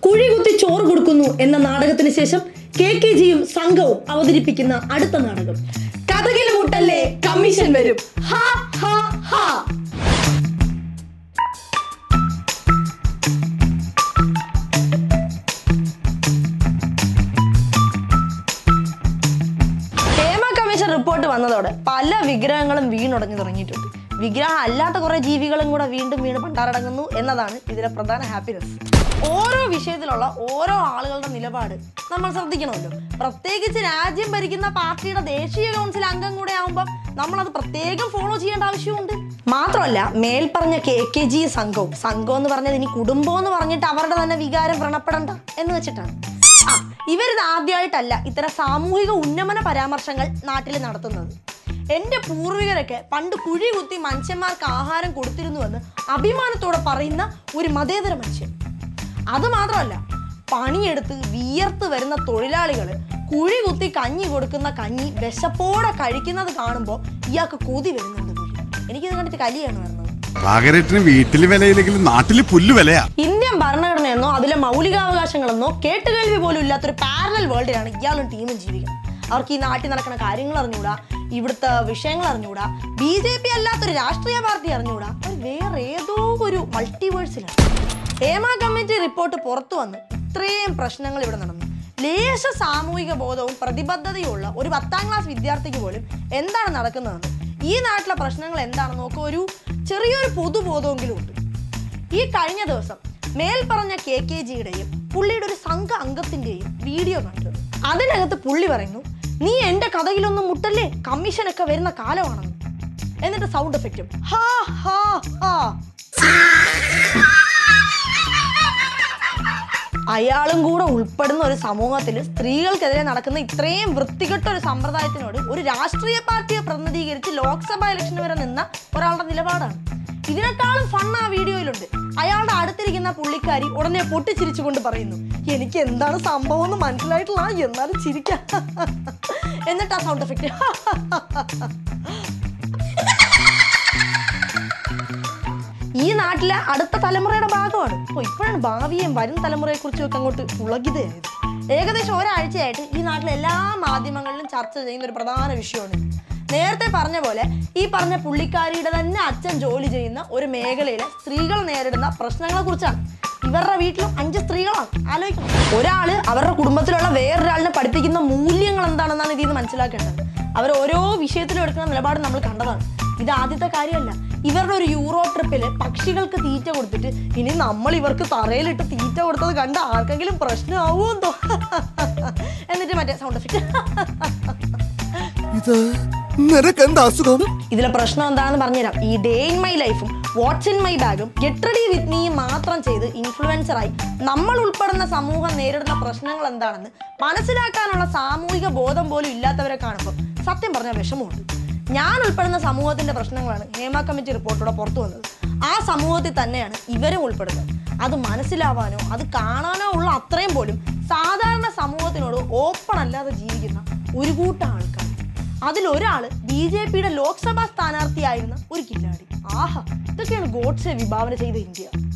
കുഴി കുത്തി ചോറ് കൊടുക്കുന്നു എന്ന നാടകത്തിന് ശേഷം KKGയും സംഘവും അവതരിപ്പിക്കുന്ന അടുത്ത നാടകം കഥകിൽ മുട്ടല്ലേ കമ്മീഷൻ വരും. ഹാ ഹാ ഹാ. റിപ്പോർട്ട് വന്നതോടെ പല വിഗ്രഹങ്ങളും വീണുടഞ്ഞു തുടങ്ങിയിട്ടുണ്ട്. വിഗ്രഹം അല്ലാത്ത കുറെ ജീവികളും കൂടെ വീണ്ടും പണ്ടാരടങ്ങുന്നു എന്നതാണ് ഇതിലെ പ്രധാന ഹാപ്പിനെസ്. ഓരോ വിഷയത്തിലുള്ള ഓരോ ആളുകളുടെ നിലപാട് നമ്മൾ ശ്രദ്ധിക്കണമല്ലോ. പ്രത്യേകിച്ച് രാജ്യം ഭരിക്കുന്ന പാർട്ടിയുടെ ദേശീയ കൗൺസിൽ അംഗം കൂടെ ആകുമ്പോൾ നമ്മളത് പ്രത്യേകം ഫോളോ ചെയ്യേണ്ട ആവശ്യമുണ്ട്. മാത്രമല്ല മേൽപ്പറഞ്ഞ KKG സംഘം എന്ന് പറഞ്ഞത് ഇനി കുടുംബം എന്ന് പറഞ്ഞിട്ട് അവരുടെ തന്നെ വികാരം വ്രണപ്പെടണ്ട എന്ന് വെച്ചിട്ടാണ്. ഇവരിത് ആദ്യമായിട്ടല്ല ഇത്തരം സാമൂഹിക ഉന്നമന പരാമർശങ്ങൾ നാട്ടിൽ നടത്തുന്നത്. എൻ്റെ പൂർവികരൊക്കെ പണ്ട് കുഴി കുത്തി മനുഷ്യന്മാർക്ക് ആഹാരം കൊടുത്തിരുന്നുവെന്ന് അഭിമാനത്തോടെ പറയുന്ന ഒരു മതേതര മനുഷ്യൻ. അതുമാത്രമല്ല, പണിയെടുത്ത് വിയർത്ത് വരുന്ന തൊഴിലാളികൾ കുഴി കുത്തി കഞ്ഞി കൊടുക്കുന്ന കഞ്ഞി വിശപ്പോടെ കഴിക്കുന്നത് കാണുമ്പോൾ ഇയാൾക്ക് കൊതി വരുന്നുണ്ട്. എനിക്കിത് കണ്ടിട്ട് കലിയാണ് വരുന്നത്. വീട്ടില് വിലയില്ലെങ്കിലും നാട്ടില് പുല്ല് വിലയാ. ഇന്ത്യൻ ഭരണഘടനയെന്നോ അതിലെ മൗലികാവകാശങ്ങളെന്നോ കേട്ടുകേൾവി പോലും ഇല്ലാത്തൊരു പാരലൽ വേൾഡിലാണ് ഇയാളും ടീമും ജീവിക്കുന്നത്. അവർക്ക് ഈ നാട്ടിൽ നടക്കുന്ന കാര്യങ്ങൾ അറിഞ്ഞുകൂടാ, ഇവിടുത്തെ വിഷയങ്ങൾ അറിഞ്ഞുകൂടാ, BJP അല്ലാത്തൊരു രാഷ്ട്രീയ പാർട്ടി അറിഞ്ഞുകൂടാ. അവർ വേറെ ഏതോ ഒരു മൾട്ടിവേഴ്സിലാണ്. ഹേമ കമ്മിറ്റി റിപ്പോർട്ട് പുറത്തു വന്ന് ഇത്രയും പ്രശ്നങ്ങൾ ഇവിടെ നടന്നു. ലേശ സാമൂഹിക ബോധവും പ്രതിബദ്ധതയുള്ള ഒരു 10ാം ക്ലാസ് വിദ്യാർത്ഥിക്ക് പോലും എന്താണ് നടക്കുന്നതെന്ന്, ഈ നാട്ടിലെ പ്രശ്നങ്ങൾ എന്താണെന്ന് നോക്കുക ഒരു ചെറിയൊരു പൊതുബോധമെങ്കിലും ഉണ്ട്. ഈ കഴിഞ്ഞ ദിവസം മേൽപ്പറഞ്ഞ KKGയുടെയും പുള്ളിയുടെ ഒരു സംഘ അംഗത്തിന്റെയും വീഡിയോ കണ്ടു. അതിനകത്ത് പുള്ളി പറയുന്നു, നീ എന്റെ കഥയിലൊന്നും മുട്ടല്ലേ, കമ്മീഷനൊക്കെ വരുന്ന കാലമാണെന്ന്. എന്നിട്ട് സൗണ്ട് എഫക്റ്റും ഹാ ഹാ ഹാ. അയാളും കൂടെ ഉൾപ്പെടുന്ന ഒരു സമൂഹത്തിൽ സ്ത്രീകൾക്കെതിരെ നടക്കുന്ന ഇത്രയും വൃത്തികെട്ട ഒരു സമ്പ്രദായത്തിനോട് ഒരു രാഷ്ട്രീയ പാർട്ടിയെ പ്രതിനിധീകരിച്ച് ലോക്സഭാ ഇലക്ഷന് വരെ നിന്ന ഒരാളുടെ നിലപാടാണ്. ഇതിനേക്കാളും ഫൺ ആ വീഡിയോയിലുണ്ട്. അയാളുടെ അടുത്തിരിക്കുന്ന പുള്ളിക്കാരി ഉടനെ പൊട്ടിച്ചിരിച്ചുകൊണ്ട് പറയുന്നു, എനിക്ക് എന്താണ് സംഭവം എന്ന് മനസ്സിലായിട്ടില്ല, എന്നാലും ചിരിക്കാം. എന്നിട്ട് ആ സൗണ്ട് എഫക്റ്റ്. ഈ നാട്ടിലെ അടുത്ത തലമുറയുടെ ഭാഗമാണ്. ഇപ്പോഴാണ് ഭാവിയെയും വരും തലമുറയെ കുറിച്ചൊക്കെ അങ്ങോട്ട് ഉളകിതയായത്. ഏകദേശം ഒരാഴ്ചയായിട്ട് ഈ നാട്ടിലെ എല്ലാ മാധ്യമങ്ങളിലും ചർച്ച ചെയ്യുന്ന ഒരു പ്രധാന വിഷയമാണ്. നേരത്തെ പറഞ്ഞ പോലെ ഈ പറഞ്ഞ പുള്ളിക്കാരിയുടെ തന്നെ അച്ഛൻ ജോലി ചെയ്യുന്ന ഒരു മേഖലയിലെ സ്ത്രീകൾ നേരിടുന്ന പ്രശ്നങ്ങളെ കുറിച്ചാണ്. ഇവരുടെ വീട്ടിലും 5 സ്ത്രീകളാണ്. ആലോചിക്കണം. ഒരാള് അവരുടെ കുടുംബത്തിലുള്ള വേറൊരാളിനെ പഠിപ്പിക്കുന്ന മൂല്യങ്ങൾ എന്താണെന്നാണ് ഇതിൽ നിന്ന് മനസ്സിലാക്കേണ്ടത്. അവർ ഓരോ വിഷയത്തിലും എടുക്കുന്ന നിലപാട് നമ്മൾ കണ്ടതാണ്. ഇത് ആദ്യത്തെ കാര്യമല്ല. ഇവരുടെ ഒരു യൂറോപ്പ് ട്രിപ്പില് പക്ഷികൾക്ക് തീറ്റ കൊടുത്തിട്ട് ഇനി നമ്മൾ ഇവർക്ക് തറയിലിട്ട് തീറ്റ കൊടുത്തത് കണ്ട ആർക്കെങ്കിലും പ്രശ്നമാവുമെന്തോ. എന്നിട്ട് മറ്റേ സൗണ്ട് എഫക്റ്റ്. ഇതിലെ പ്രശ്നം എന്താണെന്ന് പറഞ്ഞുതരാം. ഈ ഡേ ഇൻ മൈ ലൈഫും വാട്ട്സ് ഇൻ മൈ ബാഗും ഗെറ്റ് റെഡി വിത്ത് മീയും മാത്രം ചെയ്ത് ഇൻഫ്ലുവൻസറായി നമ്മൾ ഉൾപ്പെടുന്ന സമൂഹം നേരിടുന്ന പ്രശ്നങ്ങൾ എന്താണെന്ന് മനസ്സിലാക്കാനുള്ള സാമൂഹിക ബോധം പോലും ഇല്ലാത്തവരെ കാണുമ്പോൾ സത്യം പറഞ്ഞ വിഷമമുണ്ട്. ഞാൻ ഉൾപ്പെടുന്ന സമൂഹത്തിന്റെ പ്രശ്നങ്ങളാണ് ഹേമ കമ്മിറ്റി റിപ്പോർട്ടോടെ പുറത്തു വന്നത്. ആ സമൂഹത്തിൽ തന്നെയാണ് ഇവരും ഉൾപ്പെടുന്നത്. അത് മനസ്സിലാവാനോ അത് കാണാനോ ഉള്ള അത്രയും പോലും സാധാരണ സമൂഹത്തിനോട് ഓപ്പൺ അല്ലാതെ ജീവിക്കുന്ന ഒരു കൂട്ടം ആൾക്കാർ. അതിലൊരാള് BJPയുടെ ലോക്സഭാ സ്ഥാനാർത്ഥിയായിരുന്ന ഒരു കില്ലാടി. ആഹാ, ഇതൊക്കെയാണ് ഗോഡ്സെ വിഭാവന ചെയ്ത ഇന്ത്യ.